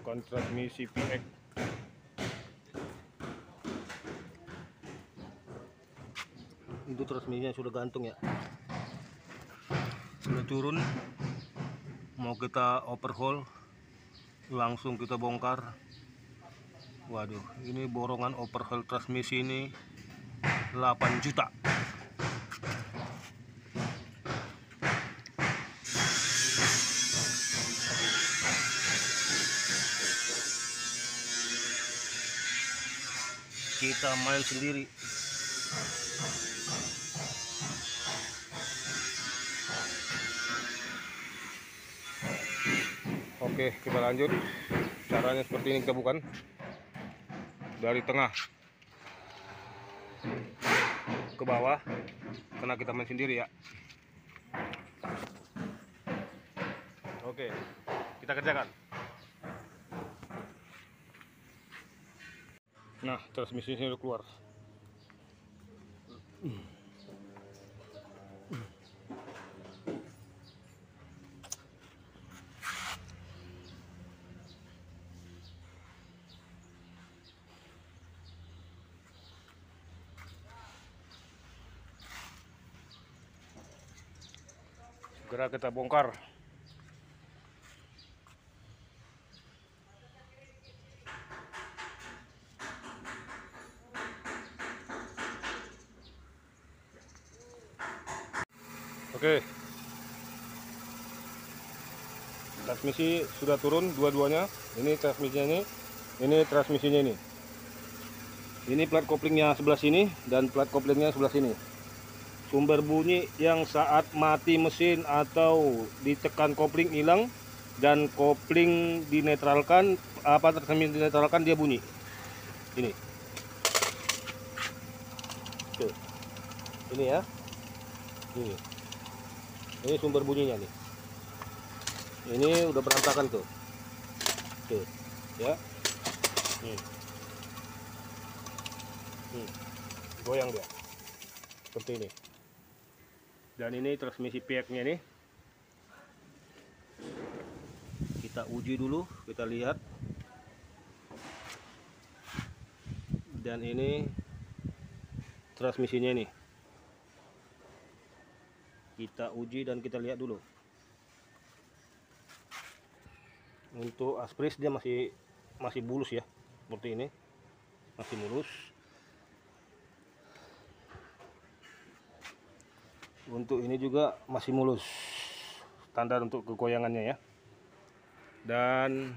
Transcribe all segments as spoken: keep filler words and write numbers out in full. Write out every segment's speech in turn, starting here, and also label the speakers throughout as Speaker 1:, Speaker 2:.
Speaker 1: bukan transmisi P X. Itu transmisinya sudah gantung ya, sudah turun. Mau kita overhaul, langsung kita bongkar. Waduh, ini borongan overhaul transmisi ini delapan juta. Kita main sendiri. Oke, kita lanjut. Caranya seperti ini, kita bukan dari tengah ke bawah, karena kita main sendiri ya. Oke, kita kerjakan. Nah, transmisinya udah keluar. Segera kita bongkar. Oke, transmisi sudah turun dua-duanya. Ini transmisinya ini, ini transmisinya ini. Ini plat koplingnya sebelah sini dan plat koplingnya sebelah sini. Sumber bunyi yang saat mati mesin atau ditekan kopling hilang dan kopling dinetralkan, apa transmisi dinetralkan, dia bunyi. Ini. Tuh. Ini ya. Ini. Ini sumber bunyinya nih. Ini udah berantakan tuh. Tuh, ya. Hmm. Hmm. Goyang dia. Seperti ini. Dan ini transmisi P X-nya nih. Kita uji dulu, kita lihat. Dan ini transmisinya nih. Kita uji dan kita lihat dulu. Untuk aspris dia masih masih mulus ya, seperti ini, masih mulus. Untuk ini juga masih mulus, standar untuk kegoyangannya ya. Dan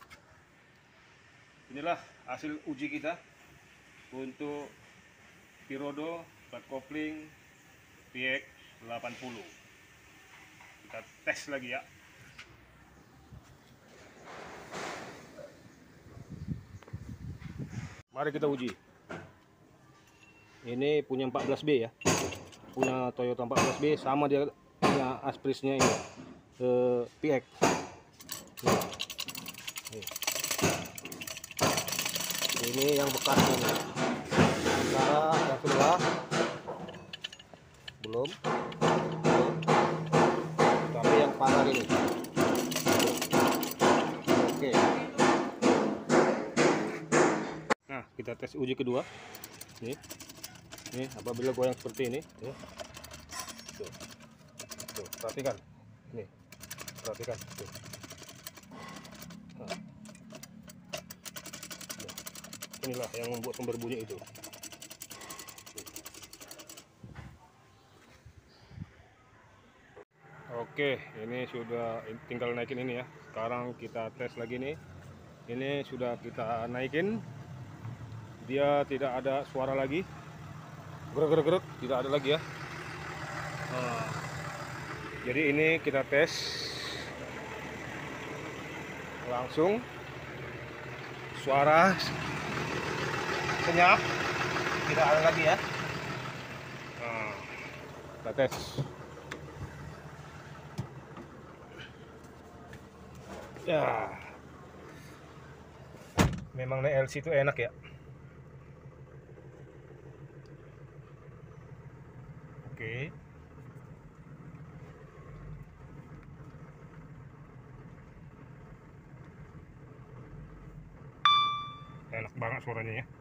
Speaker 1: inilah hasil uji kita untuk Pirodo plat kopling P X delapan puluh. Kita tes lagi ya. Mari kita uji. Ini punya empat belas B ya. Punya Toyota empat belas B, sama dia punya asprisnya ini. Eh, P X. Nih. Nih. Ini yang bekasnya nih. Sementara yang sebelah belum. Tapi yang parah ini. Oke. Nah, kita tes uji kedua. Nih. Nih, apabila goyang seperti ini, ya. Tuh. Tuh, perhatikan. Nih. Perhatikan, tuh. Nah. Inilah yang membuat sumber bunyi itu. Oke, ini sudah tinggal naikin ini ya. Sekarang kita tes lagi nih. Ini sudah kita naikin. Dia tidak ada suara lagi. Gerek-gerek, tidak ada lagi ya. Nah, jadi ini kita tes langsung. Suara senyap, tidak ada lagi ya. Nah, kita tes. Ya, memang L C itu enak ya. Oke. enak banget suaranya ya.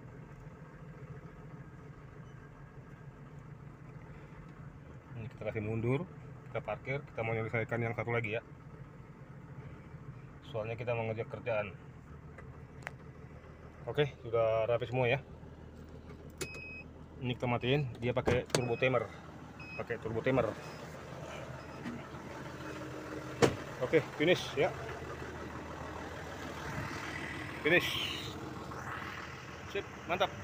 Speaker 1: Ini kita kasih mundur, kita parkir, kita mau menyelesaikan yang satu lagi ya. Soalnya kita mau ngejar kerjaan. Oke, sudah rapi semua ya. Ini kita matiin, dia pakai turbo timer. Pakai turbo timer. Oke, finish ya. Finish. Sip, mantap.